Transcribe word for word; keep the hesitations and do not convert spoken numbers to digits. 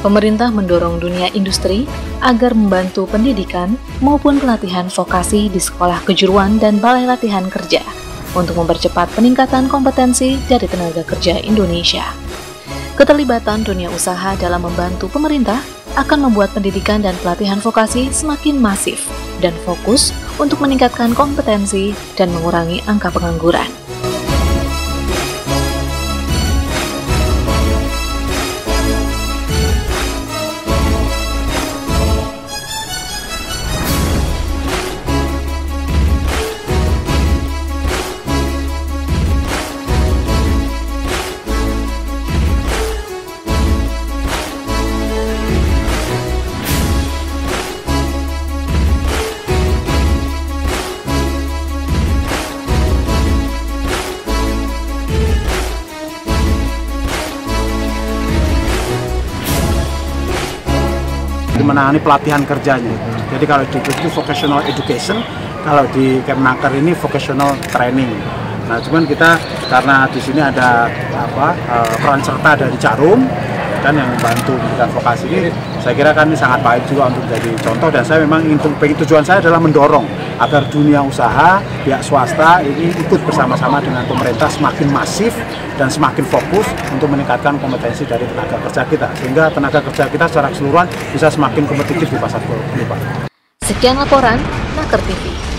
Pemerintah mendorong dunia industri agar membantu pendidikan maupun pelatihan vokasi di sekolah kejuruan dan balai latihan kerja untuk mempercepat peningkatan kompetensi dari tenaga kerja Indonesia. Keterlibatan dunia usaha dalam membantu pemerintah akan membuat pendidikan dan pelatihan vokasi semakin masif dan fokus untuk meningkatkan kompetensi dan mengurangi angka pengangguran. Menangani pelatihan kerjanya. Jadi kalau di itu vocational education, kalau di Kemnaker ini vocational training. Nah, cuman kita karena di sini ada apa peran serta dari Carum kan yang membantu pendidikan vokasi ini, saya kira kan ini sangat baik juga untuk jadi contoh, dan saya memang ingin tujuan saya adalah mendorong agar dunia usaha, pihak swasta ini ikut bersama-sama dengan pemerintah semakin masif dan semakin fokus untuk meningkatkan kompetensi dari tenaga kerja kita, sehingga tenaga kerja kita secara keseluruhan bisa semakin kompetitif di pasar global. Sekian laporan Naker T V.